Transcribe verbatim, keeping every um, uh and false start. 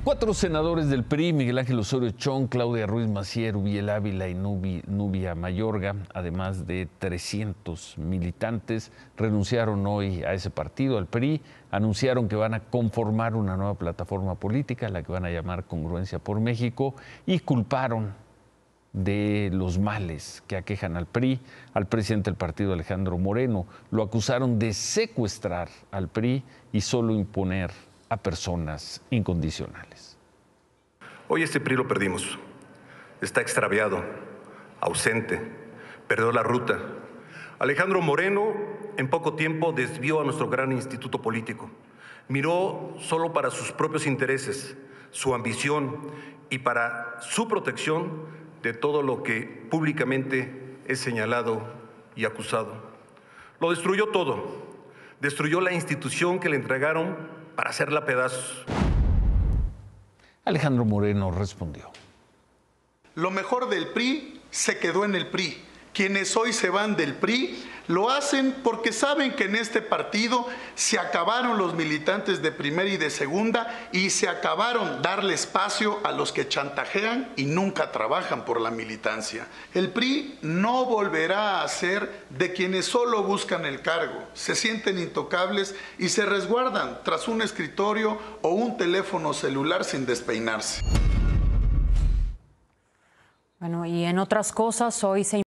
Cuatro senadores del P R I, Miguel Ángel Osorio Chong, Claudia Ruiz Massieu, Rubiel Ávila y Nubi, Nubia Mayorga, además de trescientos militantes, renunciaron hoy a ese partido, al P R I. Anunciaron que van a conformar una nueva plataforma política, la que van a llamar Congruencia por México, y culparon de los males que aquejan al P R I al presidente del partido, Alejandro Moreno. Lo acusaron de secuestrar al P R I y solo imponer a personas incondicionales. Hoy este P R I lo perdimos. Está extraviado, ausente, perdió la ruta. Alejandro Moreno en poco tiempo desvió a nuestro gran instituto político. Miró solo para sus propios intereses, su ambición y para su protección de todo lo que públicamente es señalado y acusado. Lo destruyó todo. Destruyó la institución que le entregaron para hacerla pedazos. Alejandro Moreno respondió. Lo mejor del P R I se quedó en el P R I. Quienes hoy se van del P R I lo hacen porque saben que en este partido se acabaron los militantes de primera y de segunda y se acabaron darle espacio a los que chantajean y nunca trabajan por la militancia. El P R I no volverá a ser de quienes solo buscan el cargo, se sienten intocables y se resguardan tras un escritorio o un teléfono celular sin despeinarse. Bueno, y en otras cosas, hoy se